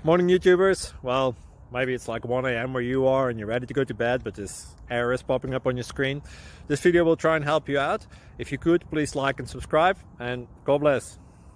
Morning YouTubers. Well, maybe it's like 1 a.m. where you are and you're ready to go to bed, but this error is popping up on your screen. This video will try and help you out. If you could, please like and subscribe, and God bless.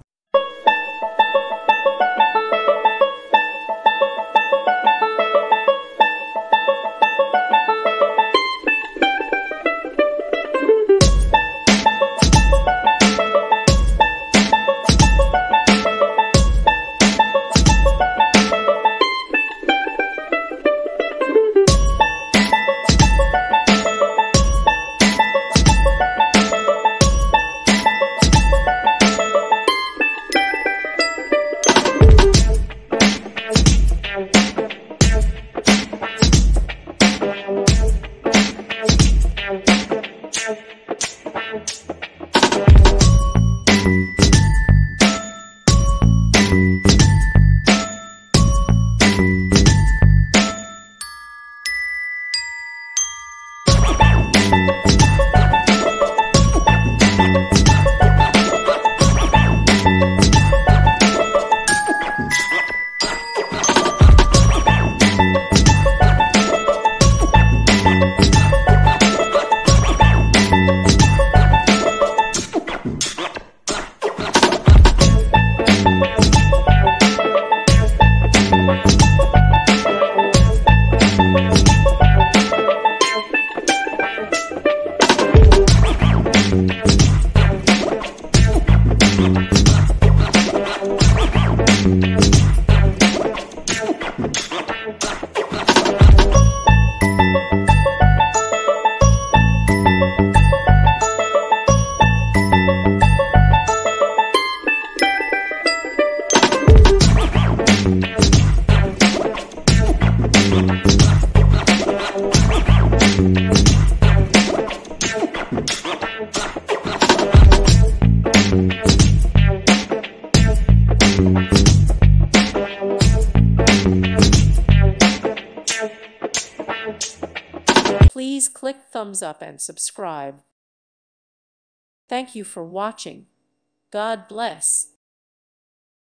Please click thumbs up and subscribe. Thank you for watching. God bless.